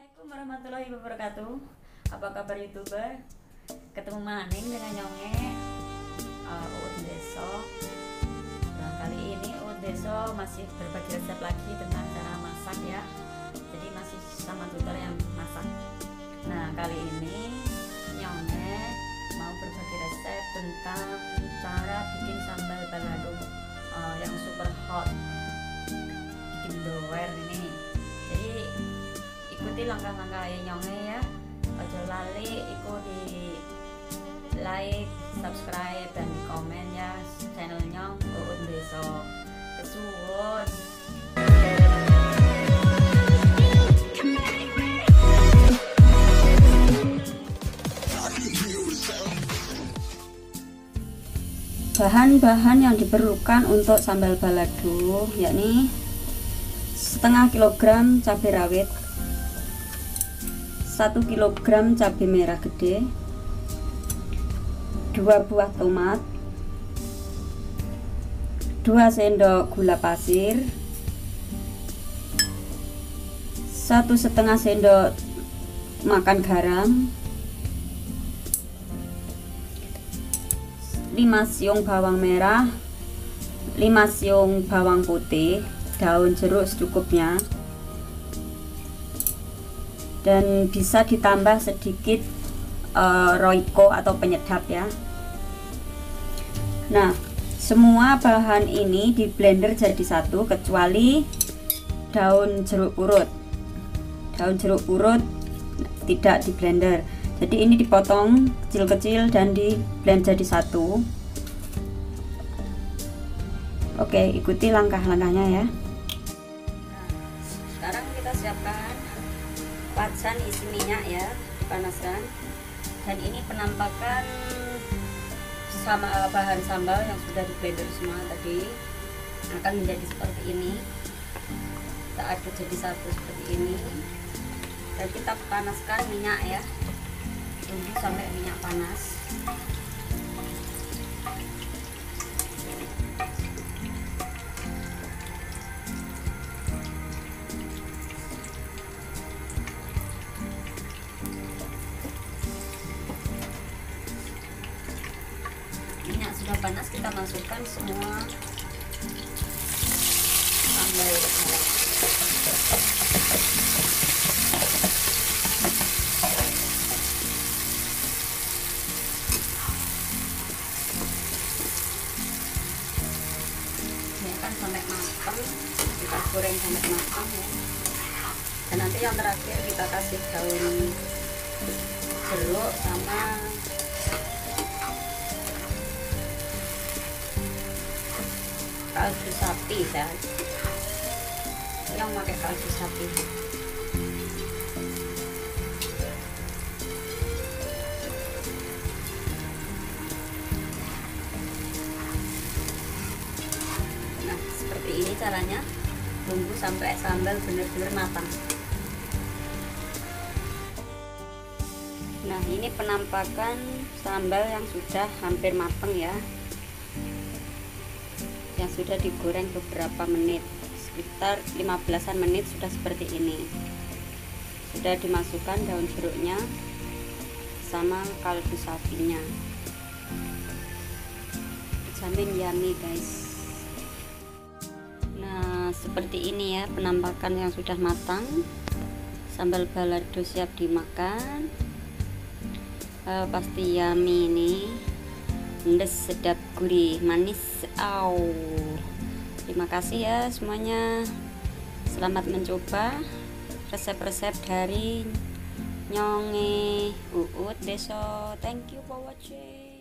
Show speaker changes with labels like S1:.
S1: Assalamualaikum warahmatullahi wabarakatuh. Apa kabar YouTuber? Ketemu maning dengan Nyonge Uut Deso. Nah, kali ini Uut Deso masih berbagi resep lagi tentang cara masak ya. Jadi masih sama tutor yang masak. Nah, kali ini Nyonge mau berbagi resep tentang cara bikin sambal balado yang super hot, bikin doer ini. Jadi ikuti langkah-langkah Nyonge ya. Ojo lali iku di like, subscribe dan di komen ya channel Nyong Uut Deso. Kesuwun. Bahan-bahan yang diperlukan untuk sambal balado yakni setengah kilogram cabai rawit, 1 kilogram cabai merah gede, 2 buah tomat, 2 sendok gula pasir, 1,5 sendok makan garam, 5 siung bawang merah, 5 siung bawang putih, daun jeruk secukupnya, dan bisa ditambah sedikit roiko atau penyedap ya. Nah, semua bahan ini di blender jadi satu kecuali daun jeruk purut. Daun jeruk purut tidak di blender, jadi ini dipotong kecil-kecil dan di blend jadi satu. Oke, ikuti langkah-langkahnya ya. Sekarang kita siapkan wajan isi minyak ya, dipanaskan. Dan ini penampakan sama bahan sambal yang sudah di blender semua tadi akan menjadi seperti ini. Kita aduk jadi satu seperti ini. Dan kita panaskan minyak ya, tunggu sampai minyak panas. Minyak sudah panas, kita masukkan semua sambal. Sampai matang, kita goreng sampai matang ya. Dan nanti yang terakhir kita kasih daun jeruk sama kaldu sapi ya, yang pakai kaldu sapi. Ini caranya, tunggu sampai sambal benar-benar matang. Nah, ini penampakan sambal yang sudah hampir matang ya, yang sudah digoreng beberapa menit, sekitar 15-an menit sudah seperti ini. Sudah dimasukkan daun jeruknya sama kaldu sapinya. Jamin yummy guys. Seperti ini ya penampakan yang sudah matang. Sambal balado siap dimakan. Pasti yummy ini, pedas, sedap, gurih, manis. Terima kasih ya semuanya. Selamat mencoba resep-resep dari Nyonge Uut Deso. Thank you for watching.